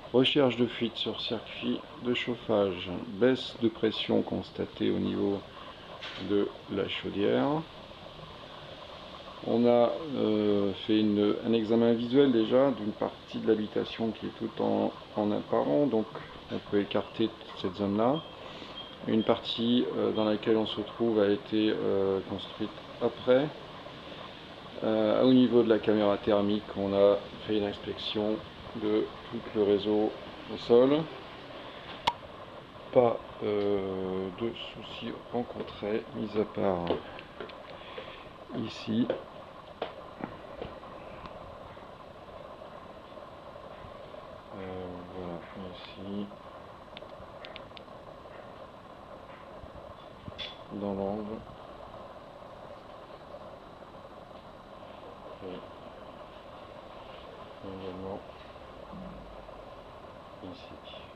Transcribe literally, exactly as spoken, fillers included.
Recherche de fuite sur circuit de chauffage. Baisse de pression constatée au niveau de la chaudière. On a euh, fait une, un examen visuel déjà d'une partie de l'habitation qui est tout en, en apparent, donc on peut écarter cette zone là. Une partie euh, dans laquelle on se trouve a été euh, construite après. Euh, au niveau de la caméra thermique, on a fait une inspection de tout le réseau au sol. Pas euh, de soucis rencontrés, mis à part ici. Euh, voilà, ici, dans l'angle. Et également ici.